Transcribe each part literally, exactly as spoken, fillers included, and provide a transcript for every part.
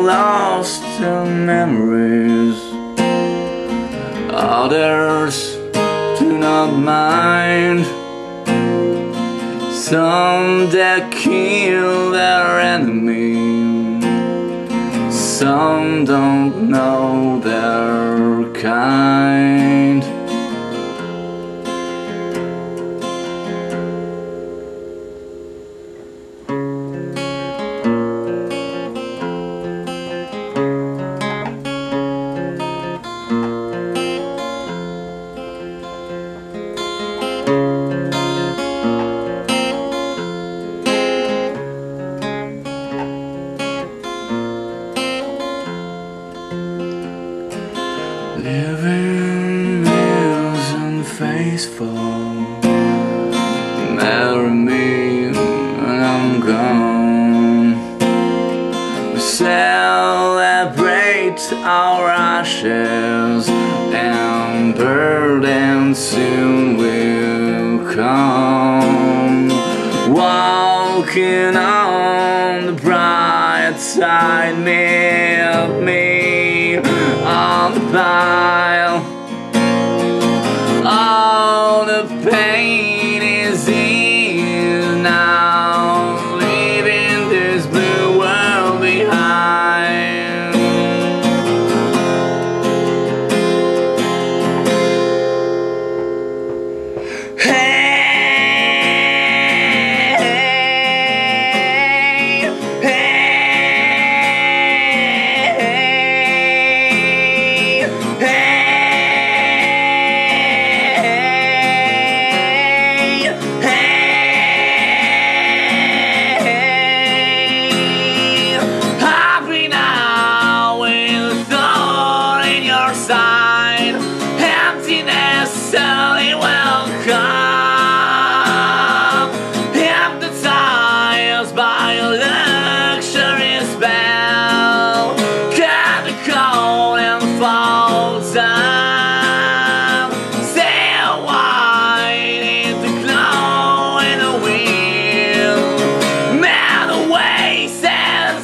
lost in memories. Others do not mind. Some that kill their enemy, some don't know their kind. Living is unfaithful. Marry me when I'm gone. We celebrate our ashes, and burden soon will come. Walking on the bright side, meet me on the pile. All the pain is in now, leaving this blue world behind. Hey, emptiness slowly will come, hypnotized by a luxury spell. Cut the cold and fall down, sail wide in the glow in the wind, melt away, settle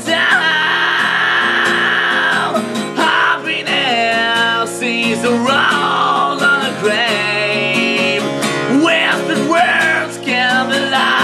down. Happiness is the road on a grave, whispered words can be loud.